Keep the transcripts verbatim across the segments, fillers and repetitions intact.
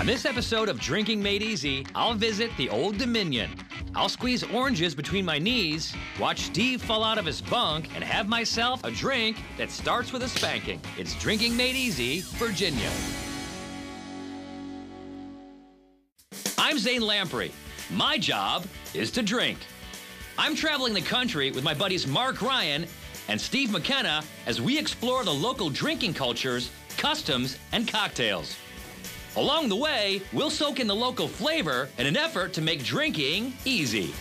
On this episode of Drinking Made Easy, I'll visit the Old Dominion. I'll squeeze oranges between my knees, watch Steve fall out of his bunk, and have myself a drink that starts with a spanking. It's Drinking Made Easy, Virginia. I'm Zane Lamprey. My job is to drink. I'm traveling the country with my buddies Mark Ryan and Steve McKenna as we explore the local drinking cultures, customs, and cocktails. Along the way, we'll soak in the local flavor in an effort to make drinking easy.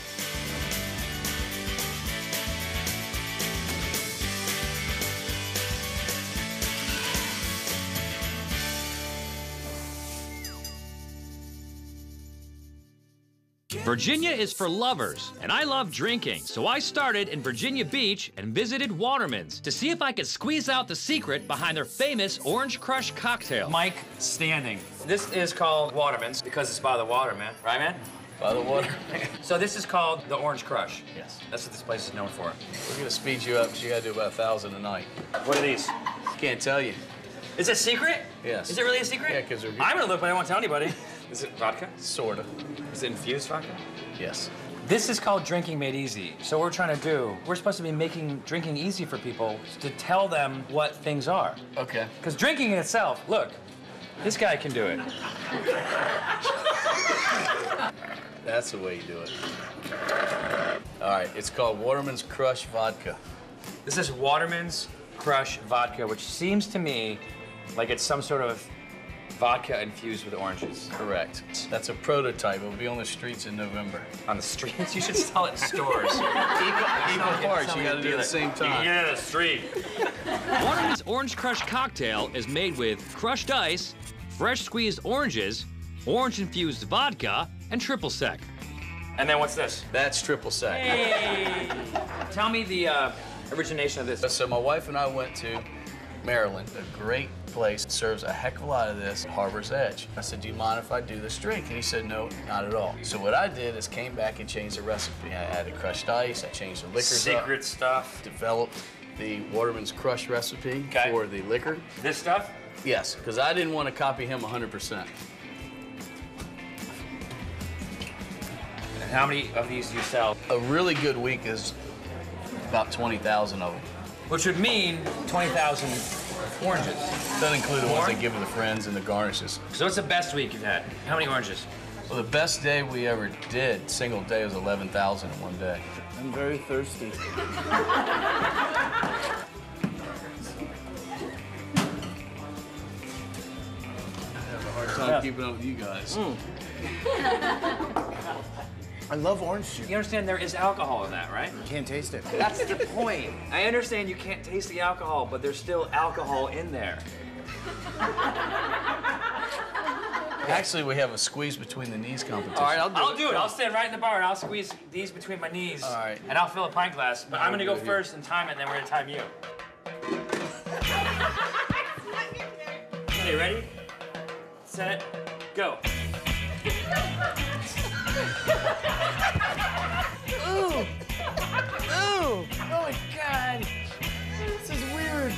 Virginia is for lovers, and I love drinking, so I started in Virginia Beach and visited Waterman's to see if I could squeeze out the secret behind their famous Orange Crush cocktail. Mike Standing. This is called Waterman's because it's by the water, man. Right, man? By the water. So this is called the Orange Crush. Yes. That's what this place is known for. We're gonna speed you up because you gotta do about a thousand a night. What are these? Can't tell you. Is it a secret? Yes. Is it really a secret? Yeah, because we're good. I'm gonna look, but I won't tell anybody. Is it vodka? Sort of. Is it infused vodka? Yes. This is called Drinking Made Easy. So what we're trying to do, we're supposed to be making drinking easy for people to tell them what things are. Okay. Because drinking in itself, look, this guy can do it. That's the way you do it. All right, it's called Waterman's Crush Vodka. This is Waterman's Crush Vodka, which seems to me like it's some sort of vodka infused with oranges. Correct. That's a prototype. It'll be on the streets in November. On the streets? You should sell it in stores. Equal, equal parts. You gotta do it at the same time. You get it on the street. Waterman's Orange Crush cocktail is made with crushed ice, fresh squeezed oranges, orange-infused vodka, and triple sec. And then what's this? That's triple sec. Hey! Tell me the uh, origination of this. So my wife and I went to Maryland, a great place, serves a heck of a lot of this, Harbor's Edge. I said, do you mind if I do this drink? And he said, no, not at all. So what I did is came back and changed the recipe. I added crushed ice, I changed the liquors Secret up, stuff. developed the Waterman's Crush recipe Okay. for the liquor. This stuff? Yes, because I didn't want to copy him one hundred percent. And how many of these do you sell? A really good week is about twenty thousand of them. Which would mean twenty thousand oranges. Doesn't include the More? ones they give to the friends and the garnishes. So what's the best week you've had? How many oranges? Well, the best day we ever did, single day, was eleven thousand in one day. I'm very thirsty. I have a hard time Yeah. keeping up with you guys. Mm. I love orange juice. You understand there is alcohol in that, right? You can't taste it. That's the point. I understand you can't taste the alcohol, but there's still alcohol in there. Actually, we have a squeeze between the knees competition. All right, I'll do I'll it. do it. I'll stand right in the bar and I'll squeeze these between my knees. All right. And I'll fill a pint glass. But I'll I'm gonna do go it first and time it, and then we're gonna time you. Okay, ready? Set, go. Ooh! Ooh! Oh my God! This is weird.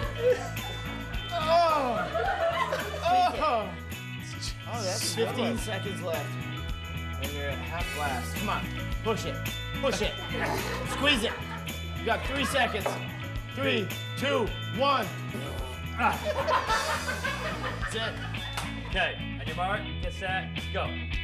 Oh! Oh! Oh, that's fifteen seconds left. And you're at half glass. Come on, push it, push it, squeeze it. You got three seconds. Three, two, one. Ah. That's it. Okay, on your mark, get set, go.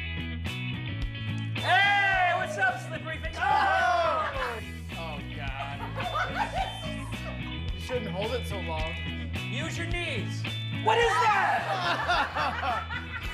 Hey, what's up, slippery thing? Oh! Oh God. You shouldn't hold it so long. Use your knees. What is that?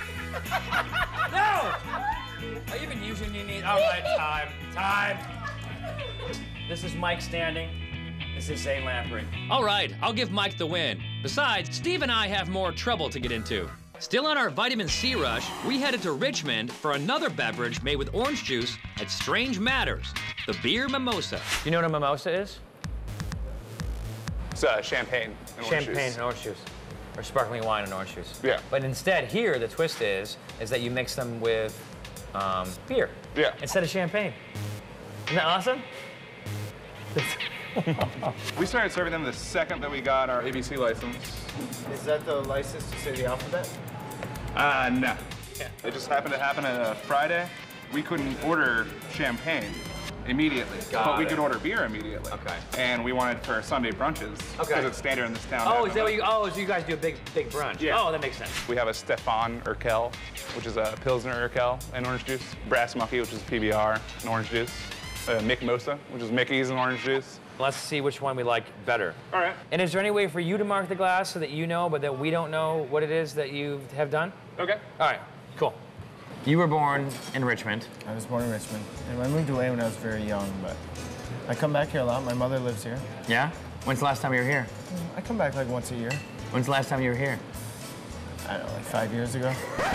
No! Oh, you can use your knees. All right, time, time. This is Mike Standing. This is Zane Lamprey. All right, I'll give Mike the win. Besides, Steve and I have more trouble to get into. Still on our vitamin C rush, we headed to Richmond for another beverage made with orange juice at Strange Matters, the beer mimosa. You know what a mimosa is? It's uh, champagne and orange Champagne juice. and orange juice. Or sparkling wine and orange juice. Yeah. But instead, here, the twist is, is that you mix them with um, beer. Yeah. Instead of champagne. Isn't that awesome? We started serving them the second that we got our A B C license. Is that the license to say the alphabet? Uh, no. It just happened to happen on a Friday. We couldn't order champagne immediately, Got but we it. could order beer immediately. Okay. And we wanted for Sunday brunches, because Okay. it's standard in this town. Oh, to is have that what them. you? Oh, so you guys do a big, big brunch? Yeah. Oh, that makes sense. We have a Stefan Urkel, which is a Pilsner Urkel and orange juice. Brass Monkey, which is P B R and orange juice. Uh, Mick Mosa, which is Mickey's and orange juice. Let's see which one we like better. All right. And is there any way for you to mark the glass so that you know, but that we don't know what it is that you have done? Okay. All right, cool. You were born in Richmond. I was born in Richmond, and I moved away when I was very young, but I come back here a lot. My mother lives here. Yeah? When's the last time you were here? I come back like once a year. When's the last time you were here? I don't know, like five years ago.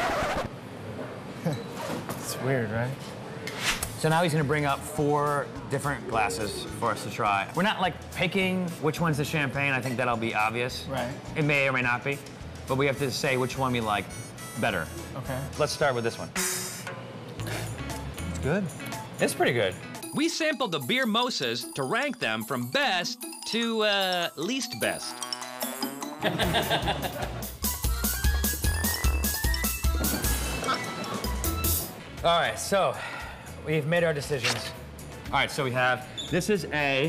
It's weird, right? So now he's gonna bring up four different glasses for us to try. We're not like picking which one's the champagne. I think that'll be obvious. Right. It may or may not be, but we have to say which one we like better. Okay. Let's start with this one. It's good. It's pretty good. We sampled the beer mosas to rank them from best to uh, least best. All right, so we've made our decisions. All right, so we have, this is A.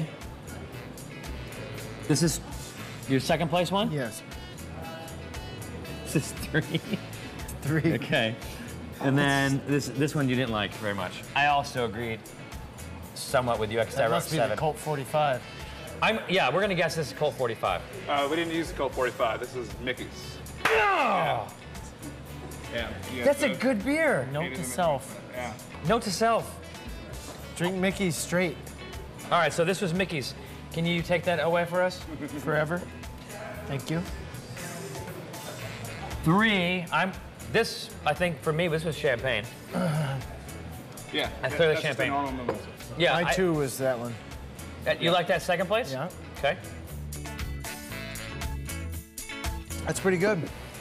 This is your second place one? Yes. This is three. Three. Okay. And then this this one you didn't like very much. I also agreed somewhat with you, except I That wrote must be the seven. Colt forty-five. I'm, yeah, we're gonna guess this is Colt forty-five. Uh, we didn't use Colt forty-five. This is Mickey's. Oh, Yeah. you that's a have to- good beer. Note to self. Yeah. Note to self. Drink Mickey's straight. All right, so this was Mickey's. Can you take that away for us? Forever. Thank you. Three, I'm, this, I think for me, this was champagne. Yeah. That's that- clearly that's just a champagne. normal mimosa. Yeah, My I- two was that one. uh, you like that second place? Yeah. Okay. That's pretty good.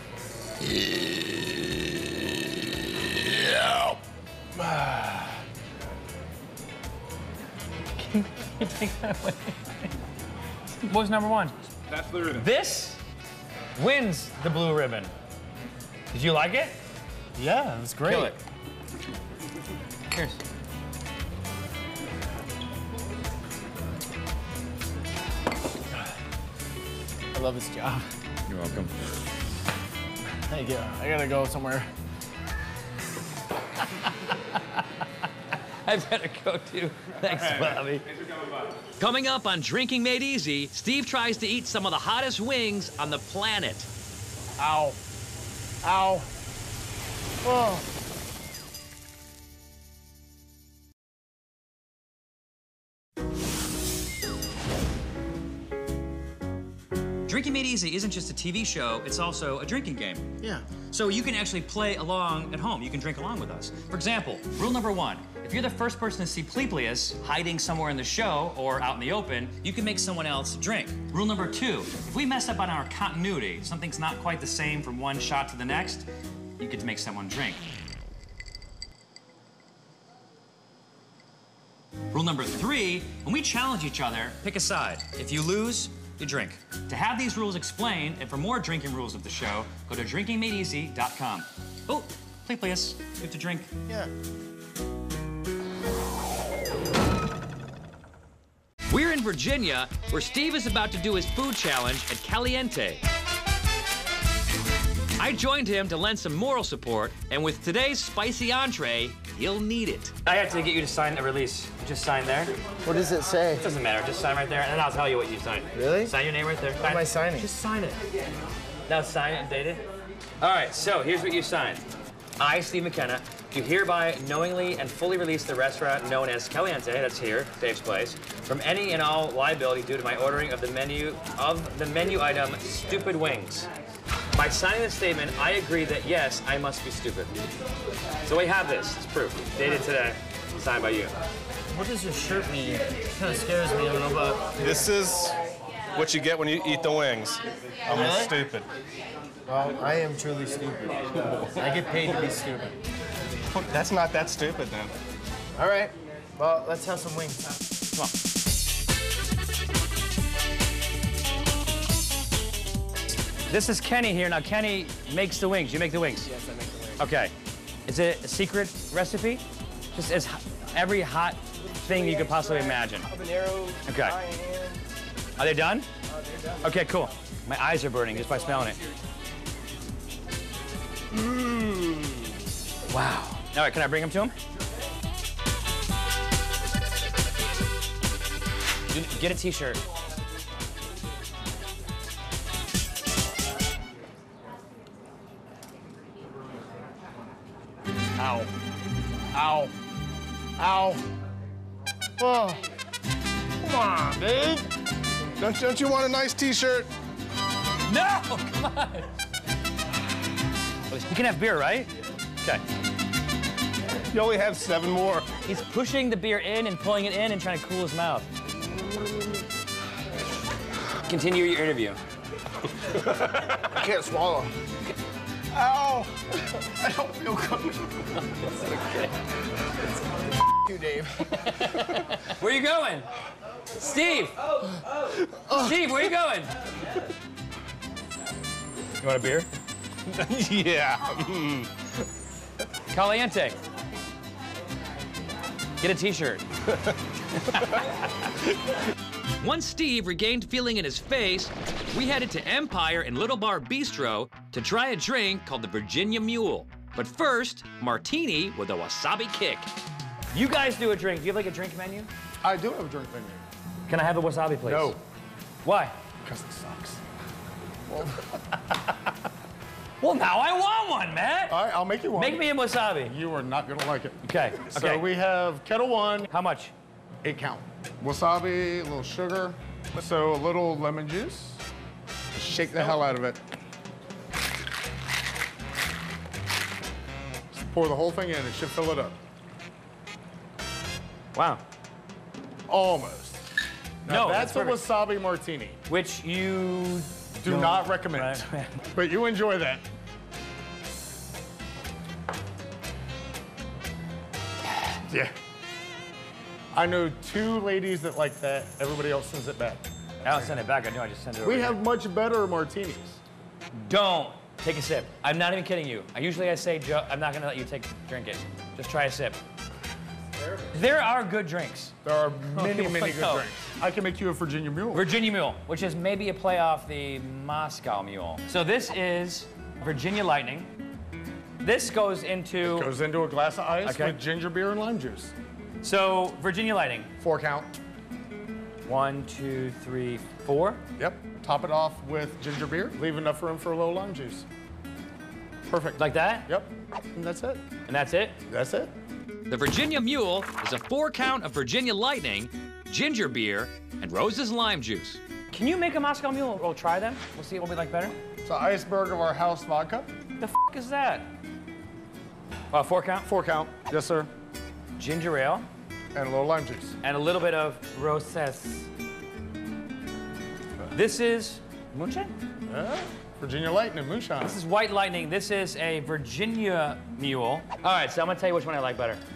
Can you take that away? What was number one? That's the ribbon. This wins the blue ribbon. Did you like it? Yeah, it was great. Kill it. Cheers. I love this job. You're welcome. Thank you. I gotta go somewhere. I better go too. Thanks, Bobby. Coming up on Drinking Made Easy, Steve tries to eat some of the hottest wings on the planet. Ow. Ow. Oh. Drinking Made Easy isn't just a T V show, it's also a drinking game. Yeah. So you can actually play along at home. You can drink along with us. For example, rule number one, if you're the first person to see Pleplius hiding somewhere in the show or out in the open, you can make someone else drink. Rule number two, if we mess up on our continuity, something's not quite the same from one shot to the next, you get to make someone drink. Rule number three, when we challenge each other, pick a side. If you lose, you drink. To have these rules explained, and for more drinking rules of the show, go to drinking made easy dot com. Oh, Pleplius, you have to drink. Yeah. We're in Virginia, where Steve is about to do his food challenge at Caliente. I joined him to lend some moral support, and with today's spicy entree, he'll need it. I have to get you to sign the release. Just sign there. What does it say? It doesn't matter. Just sign right there, and then I'll tell you what you signed. Really? Sign your name right there. What am I signing? Just sign it. Now sign it and date it. All right, so here's what you signed. I, Steve McKenna, do hereby knowingly and fully release the restaurant known as Caliente, that's here, Dave's place, from any and all liability due to my ordering of the menu of the menu item Stupid Wings. By signing this statement, I agree that yes, I must be stupid. So we have this. It's proof. Dated today. Signed by you. What does your shirt mean? It kind of scares me. I don't know about. This is what you get when you eat the wings. I'm Really? stupid. Well, I am truly stupid. I get paid to be stupid. That's not that stupid then. All right. Well, let's have some wings. Come on. This is Kenny here. Now, Kenny makes the wings. You make the wings? Yes, I make the wings. Okay. Is it a secret recipe? Just as ho- every hot thing you could possibly imagine. Habanero, Okay. cayenne. Are they done? Oh, they're done. Okay, cool. My eyes are burning just by smelling it. Mmm. Wow. All right, can I bring them to him? Get a t-shirt. Ow. Ow. Ow. Oh. Come on, dude. Don't, don't you want a nice t-shirt? No, come on. You can have beer, right? Okay. You only have seven more. He's pushing the beer in and pulling it in and trying to cool his mouth. Continue your interview. I can't swallow. Ow. I don't feel good. It's okay. You, Dave. Where you going? Steve! Steve, where you going? You want a beer? Yeah. Mm. Caliente. Get a t-shirt. Once Steve regained feeling in his face, we headed to Empire and Little Bar Bistro to try a drink called the Virginia Mule. But first, martini with a wasabi kick. You guys do a drink. Do you have like a drink menu? I do have a drink menu. Can I have the wasabi, please? No. Why? Because it sucks. Well, now I want one, Matt. All right, I'll make you one. Make me a wasabi. You are not gonna like it. Okay. So Okay. we have kettle one, How much? eight count. Wasabi, a little sugar, so a little lemon juice. Shake the hell out of it. Just pour the whole thing in, it should fill it up. Wow. Almost. Now, No, that's, that's a perfect. wasabi martini. Which you Do don't- not recommend. Right. But you enjoy that. Yeah. I know two ladies that like that. Everybody else sends it back. I don't send it back. I know. I just send it over. We here. have much better martinis. Don't take a sip. I'm not even kidding you. I usually I say, Joe, I'm not gonna let you take drink it. Just try a sip. There are good drinks. There are many, Oh, many good no. drinks. I can make you a Virginia Mule. Virginia Mule, which is maybe a play off the Moscow Mule. So this is Virginia Lightning. This goes into. Goes into a glass of ice Okay. with ginger beer and lime juice. So Virginia Lightning. Four count. One, two, three, four. Yep. Top it off with ginger beer. Leave enough room for a little lime juice. Perfect. Like that? Yep. And that's it. And that's it? That's it. The Virginia Mule is a four count of Virginia Lightning, ginger beer, and Rose's lime juice. Can you make a Moscow Mule? We'll try them. We'll see what we like better. It's an iceberg of our house vodka. The f is that? Uh, four count? Four count. Yes, sir. Ginger ale. And a little lime juice. And a little bit of roses. This is moonshine? Yeah. Virginia Lightning moonshine. This is White Lightning. This is a Virginia Mule. All right, so I'm gonna tell you which one I like better.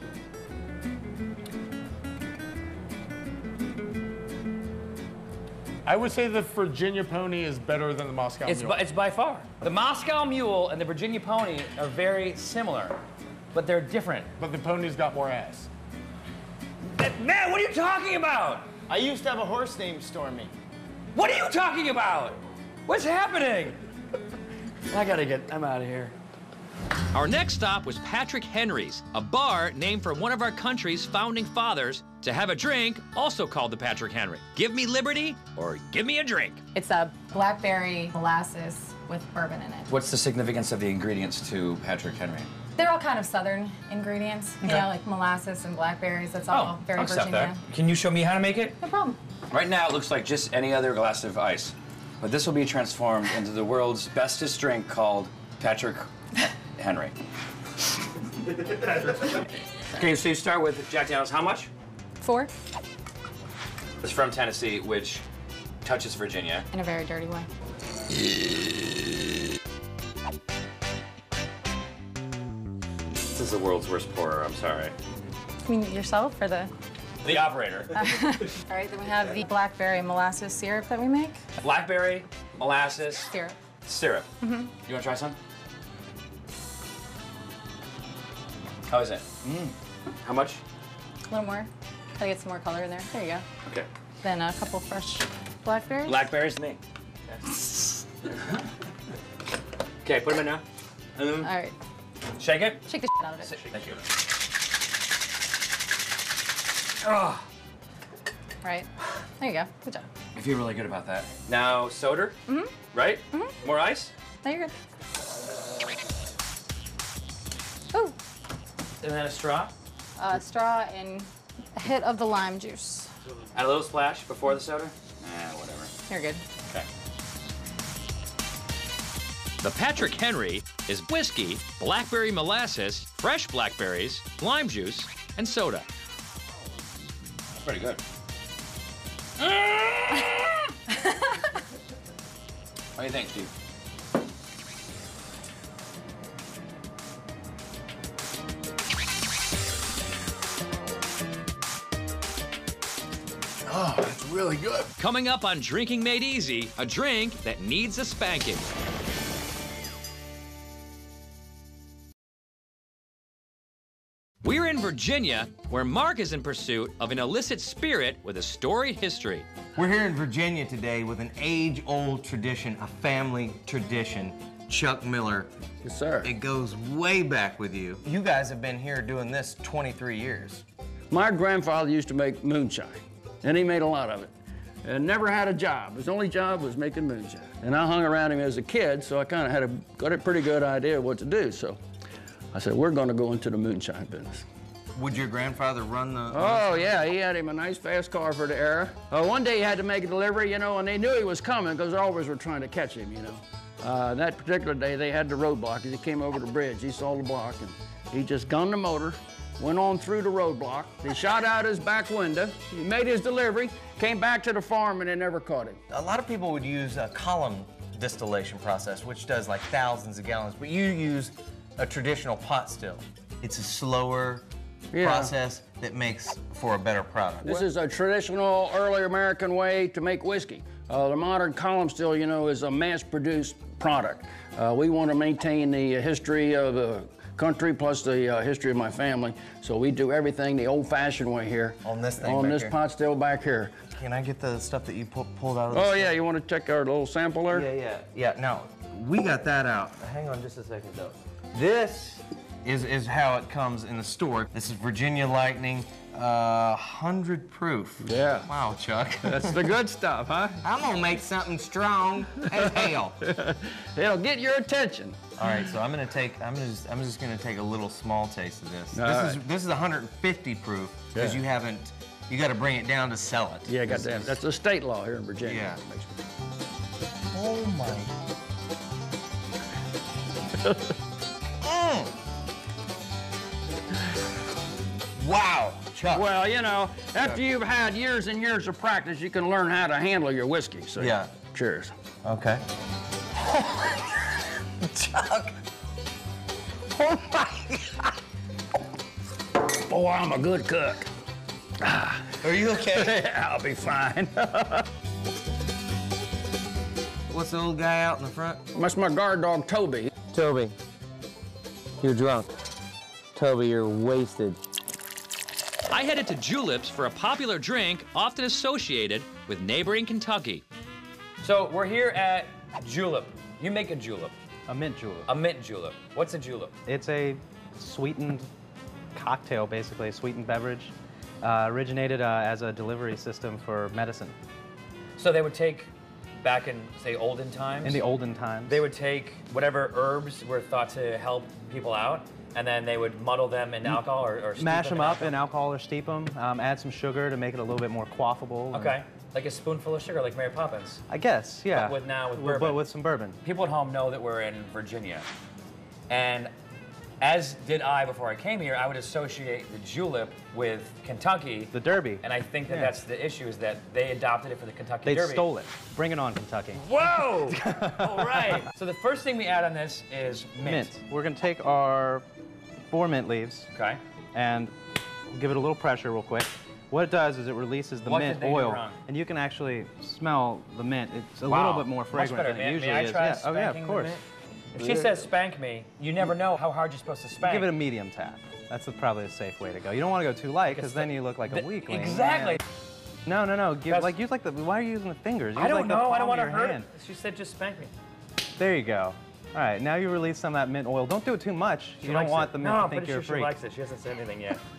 I would say the Virginia Pony is better than the Moscow It's Mule. by, it's by far. The Moscow Mule and the Virginia Pony are very similar, but they're different. But the pony's got more ass. Man, what are you talking about? I used to have a horse named Stormy. What are you talking about? What's happening? I gotta get, I'm out of here. Our next stop was Patrick Henry's, a bar named for one of our country's founding fathers, to have a drink also called the Patrick Henry. Give me liberty or give me a drink. It's a blackberry molasses with bourbon in it. What's the significance of the ingredients to Patrick Henry? They're all kind of southern ingredients, you know, like molasses and blackberries. That's all very I'll accept Virginia. that. Can you show me how to make it? No problem. Right now, it looks like just any other glass of ice, but this will be transformed into the world's bestest drink called Patrick Henry. Okay, so you start with Jack Daniels. How much? Four, It's from Tennessee, which touches Virginia. in a very dirty way. This is the world's worst pourer, I'm sorry. I mean, yourself or the... The operator. All right, then we have the blackberry molasses syrup that we make. Blackberry molasses, Syrup. syrup. Mm-hmm. You want to try some? How is it? Mm. How much? A little more. Gotta get some more color in there. There you go. Okay. Then a couple fresh blackberries. Blackberries, me. Okay, put them in now. And then All right. shake it. Shake the shit out of it. Thank you. Oh. Right. There you go. Good job. I feel really good about that. Now, soda, mm-hmm. right? Mm-hmm. More ice? Now you're good. Ooh. And then a straw? Uh, straw and a hit of the lime juice. Add a little splash before the soda? Nah, whatever. You're good. Okay. The Patrick Henry is whiskey, blackberry molasses, fresh blackberries, lime juice, and soda. Pretty good. What do you think, Steve? Oh, that's really good. Coming up on Drinking Made Easy, a drink that needs a spanking. We're in Virginia, where Mark is in pursuit of an illicit spirit with a storied history. We're here in Virginia today with an age-old tradition, a family tradition. Chuck Miller. Yes, sir. It goes way back with you. You guys have been here doing this twenty-three years. My grandfather used to make moonshine, and he made a lot of it. And never had a job. His only job was making moonshine. And I hung around him as a kid, so I kind of had a, got a pretty good idea of what to do. So I said, we're going to go into the moonshine business. Would your grandfather run the... Oh, yeah, he had him a nice fast car for the era. Uh, one day he had to make a delivery, you know, and they knew he was coming because they always were trying to catch him, you know. Uh, that particular day, they had the roadblock. He came over the bridge. He saw the block, and he just gunned the motor, went on through the roadblock. He shot out his back window. He made his delivery, came back to the farm, and they never caught him. A lot of people would use a column distillation process, which does like thousands of gallons, but you use a traditional pot still. It's a slower Yeah. process that makes for a better product. This is a traditional, early American way to make whiskey. Uh, the modern column still, you know, is a mass-produced product. Uh, we want to maintain the history of the country plus the uh, history of my family, so we do everything the old-fashioned way here. On this thing On back this here. pot still back here. Can I get the stuff that you pu pulled out of the Oh, yeah, you want to check our little sample there? Yeah, yeah, yeah. Now, we got that out. Hang on just a second, though. This is, is how it comes in the store. This is Virginia Lightning, uh, one hundred proof. Yeah. Wow, Chuck. That's the good stuff, huh? I'm gonna make something strong as hell. It'll get your attention. All right, so I'm gonna take, I'm just, I'm just gonna take a little small taste of this. All this right. is, this is one hundred fifty proof because Yeah. you haven't, you got to bring it down to sell it. Yeah, This goddamn. is- That's a state law here in Virginia. Yeah. Oh my. mm. Wow, Chuck. Well, you know, after you've had years and years of practice, you can learn how to handle your whiskey. So, Yeah. Cheers. Okay. Chuck. Oh my God. Boy, I'm a good cook. Are you okay? I'll be fine. What's the little guy out in the front? That's my guard dog, Toby. Toby, you're drunk. Toby, you're wasted. I headed to Juleps for a popular drink often associated with neighboring Kentucky. So we're here at julep. You make a julep. A mint julep. A mint julep. What's a julep? It's a sweetened cocktail, basically, a sweetened beverage. Uh, originated uh, as a delivery system for medicine. So they would take, back in, say, olden times? In the olden times. They would take whatever herbs were thought to help people out, and then they would muddle them in alcohol or, or steep Mash them in up alcohol? in alcohol or steep them, um, add some sugar to make it a little bit more quaffable. Okay, like a spoonful of sugar, like Mary Poppins. I guess, yeah. But with now with With- bourbon. But with some bourbon. People at home know that we're in Virginia. And as did I before I came here, I would associate the julep with Kentucky. The Derby. And I think that Yeah. that's the issue, is that they adopted it for the Kentucky They Derby. stole it. Bring it on, Kentucky. Whoa! All right. So the first thing we add on this is mint. Mint. We're gonna take our four mint leaves. Okay. And give it a little pressure real quick. What it does is it releases the What mint did they do oil, wrong? and you can actually smell the mint. It's a Wow. little bit more Much fragrant better. than May- it usually may I is. try Yeah. Oh yeah, spanking of the course. mint? If she says spank me, you never know how hard you're supposed to spank. Give it a medium tap. That's a, probably a safe way to go. You don't want to go too light because then you look like a the- weakling. exactly. Yeah. No, no, no. Give That's- like use like the. Why are you using the fingers? Use I don't like the know. I palm don't want to of your hurt hand. it. She said just spank me. There you go. All right, now you release some of that mint oil. Don't do it too much. She you don't likes want it. the mint no, to I'm think pretty you're sure a she freak. likes it. She hasn't said anything yet.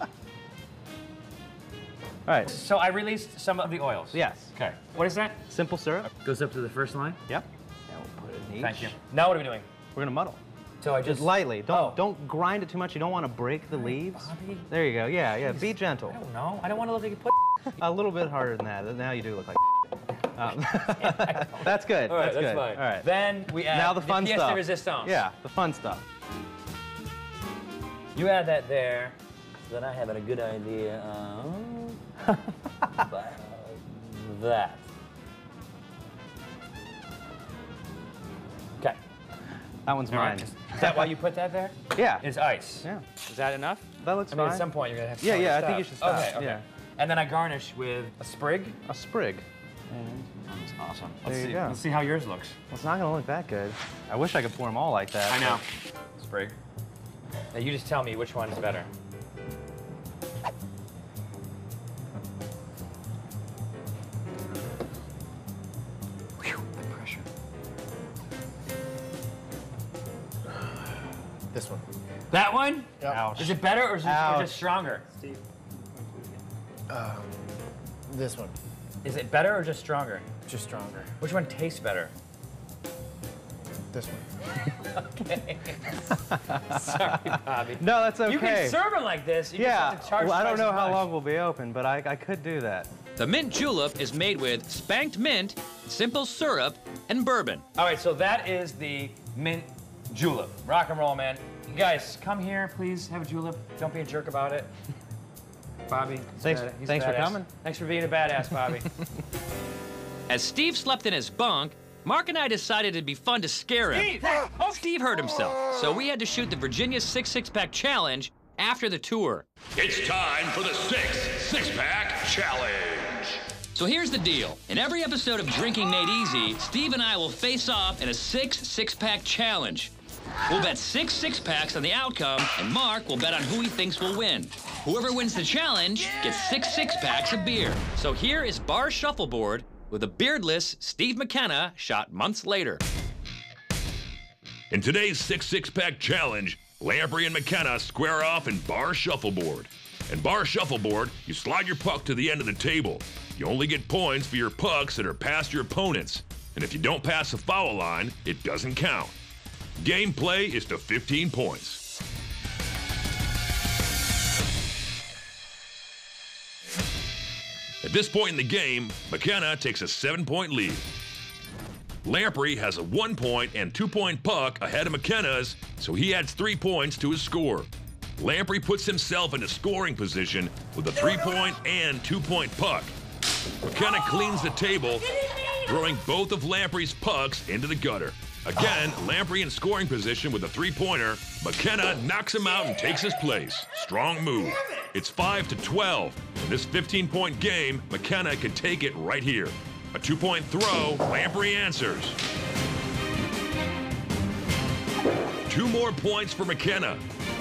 All right. So I released some of the oils. Yes. Okay. What is that? Simple syrup. Goes up to the first line. Yep. Now we'll put it in each. Thank you. Now what are we doing? We're gonna muddle. So I Just just lightly. Don't Oh. don't grind it too much. You don't want to break the leaves. Bobby. There you go. Yeah, yeah. Be gentle. I don't know. I don't want to look like a put. A little bit harder than that. Now you do look like. Um, that's good. All right, that's, that's good. fine. All right. Then we add now the fun pièce stuff. de résistance. Yeah, the fun stuff. You add that there, so then I have a good idea of about that. Okay. That one's All mine. right. Is that why you put that there? Yeah. It's ice. Yeah. Is that enough? That looks I mean, fine. at some point you're gonna have to Yeah, tell me yeah. to I think you should stop. Okay, okay. Yeah. And then I garnish with a sprig. A sprig. That's awesome. There Let's you see. go. Let's see how yours looks. Well, it's not gonna look that good. I wish I could pour them all like that. I know. Sprig. Now you just tell me which one's better. Whew, the pressure. This one. That one? Yep. Ouch. Is it better or is it or Ouch. just stronger? Um, this one. Is it better or just stronger? Just stronger. Which one tastes better? This one. Okay. Sorry, Bobby. No, that's okay. You can serve them like this. You Yeah. just have to charge Well, I don't twice know as how much. long we'll be open, but I, I could do that. The mint julep is made with spanked mint, simple syrup, and bourbon. All right, so that is the mint julep. Rock and roll, man. You guys, come here, please. Have a julep. Don't be a jerk about it. Bobby. he's Thanks- bad- he's thanks for badass. coming. Thanks for being a badass, Bobby. As Steve slept in his bunk, Mark and I decided it'd be fun to scare him. Steve! Steve hurt himself, so we had to shoot the Virginia Six Six Pack Challenge after the tour. It's time for the Six Six Pack Challenge. So here's the deal. In every episode of Drinking Made Easy, Steve and I will face off in a six six-pack challenge. We'll bet six six-packs on the outcome, and Mark will bet on who he thinks will win. Whoever wins the challenge gets six six-packs of beer. So here is Bar Shuffleboard with a beardless Steve McKenna shot months later. In today's Six Six Pack Challenge, Lamprey and McKenna square off in Bar Shuffleboard. In Bar Shuffleboard, you slide your puck to the end of the table. You only get points for your pucks that are past your opponents. And if you don't pass the foul line, it doesn't count. Gameplay is to fifteen points. At this point in the game, McKenna takes a seven-point lead. Lamprey has a one-point and two-point puck ahead of McKenna's, so he adds three points to his score. Lamprey puts himself into scoring position with a three-point and two-point puck. McKenna cleans the table, throwing both of Lamprey's pucks into the gutter. Again, Lamprey in scoring position with a three-pointer. McKenna knocks him out and takes his place. Strong move. It's five to twelve. In this fifteen-point game, McKenna can take it right here. A two-point throw, Lamprey answers. Two more points for McKenna.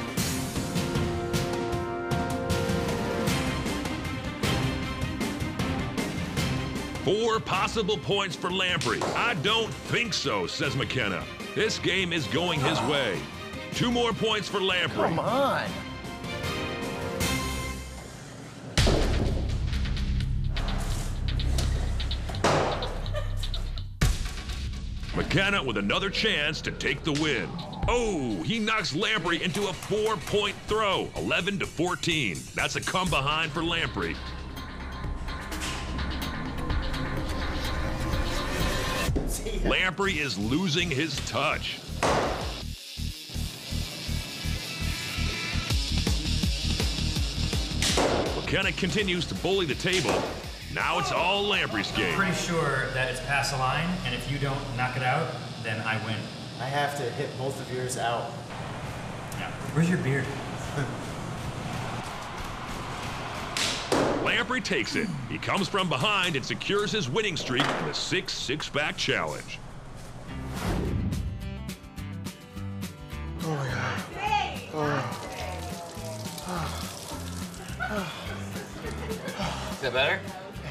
Four possible points for Lamprey. I don't think so, says McKenna. This game is going his way. Two more points for Lamprey. Come on. McKenna with another chance to take the win. Oh, he knocks Lamprey into a four-point throw, eleven to fourteen. That's a come behind for Lamprey. Lamprey is losing his touch. McKenna continues to bully the table. Now it's all Lamprey's game. Pretty sure that it's past the line, and if you don't knock it out, then I win. I have to hit both of yours out. Yeah. Where's your beard? Lamprey takes it. He comes from behind and secures his winning streak in the six six-pack challenge. Oh my God. Oh. Is that better?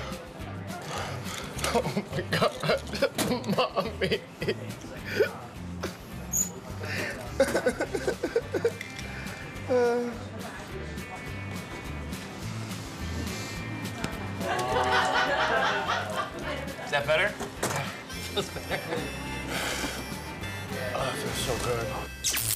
Oh my God, Mommy. uh. Is that better? Feels better. Oh, it feels so good.